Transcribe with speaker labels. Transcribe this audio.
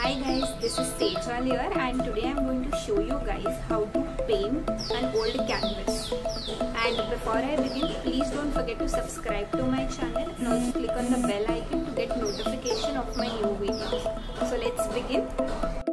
Speaker 1: Hi guys, this is Sejal here and today I am going to show you guys how to paint an old canvas. And before I begin, please don't forget to subscribe to my channel and also click on the bell icon to get notification of my new videos. So let's begin.